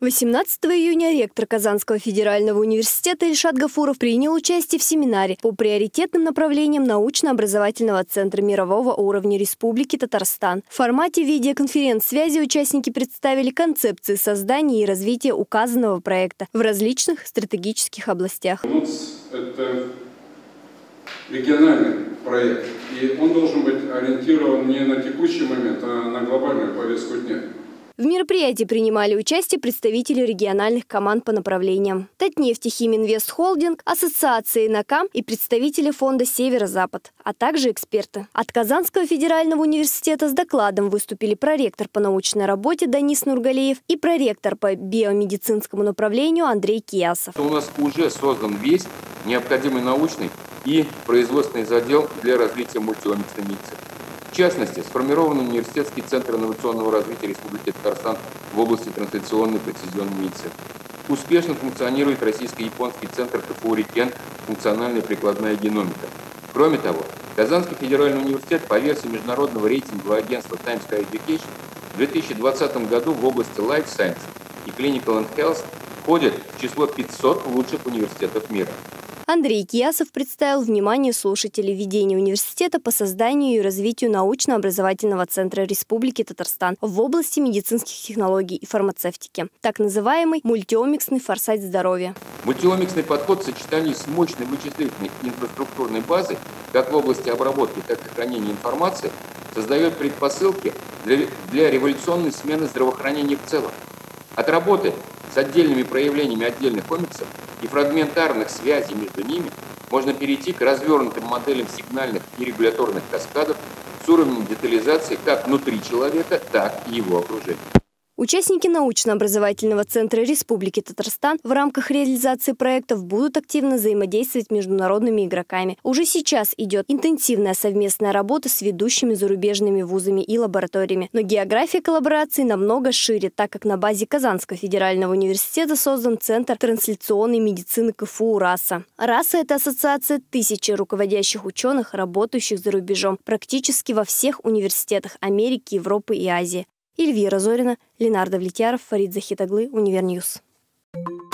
18 июня ректор Казанского федерального университета Ильшат Гафуров принял участие в семинаре по приоритетным направлениям научно-образовательного центра мирового уровня Республики Татарстан. В формате видеоконференц-связи участники представили концепции создания и развития указанного проекта в различных стратегических областях. Это региональный проект, и он должен быть ориентирован не на текущий момент, а на глобальную повестку дня. В мероприятии принимали участие представители региональных команд по направлениям: Татнефть и Химинвест Холдинг, Ассоциации НАКАМ и представители фонда «Северо-Запад», а также эксперты. От Казанского федерального университета с докладом выступили проректор по научной работе Данис Нургалиев и проректор по биомедицинскому направлению Андрей Киясов. У нас уже создан весь необходимый научный и производственный задел для развития мультиомиксной медицины. В частности, сформирован университетский центр инновационного развития Республики Татарстан в области трансляционной прецизионной медицины. Успешно функционирует российско-японский центр КФУ «Рикен» «Функциональная прикладная геномика». Кроме того, Казанский федеральный университет по версии международного рейтингового агентства Times Higher Education в 2020 году в области Life Science и Clinical and Health входит в число 500 лучших университетов мира. Андрей Киясов представил вниманию слушателей видение университета по созданию и развитию научно-образовательного центра Республики Татарстан в области медицинских технологий и фармацевтики, так называемый мультиомиксный форсайт здоровья. Мультиомиксный подход в сочетании с мощной вычислительной инфраструктурной базой, как в области обработки, так и хранения информации, создает предпосылки для революционной смены здравоохранения в целом. От работы с отдельными проявлениями отдельных омиксов и фрагментарных связей между ними можно перейти к развернутым моделям сигнальных и регуляторных каскадов с уровнем детализации как внутри человека, так и его окружения. Участники научно-образовательного центра Республики Татарстан в рамках реализации проектов будут активно взаимодействовать с международными игроками. Уже сейчас идет интенсивная совместная работа с ведущими зарубежными вузами и лабораториями. Но география коллаборации намного шире, так как на базе Казанского федерального университета создан Центр трансляционной медицины КФУ «РАСА». «РАСА» – это ассоциация тысячи руководящих ученых, работающих за рубежом, практически во всех университетах Америки, Европы и Азии. Эльвира Зорина, Ленардо Влетьяров, Фарид Захитаглы, Универньюз.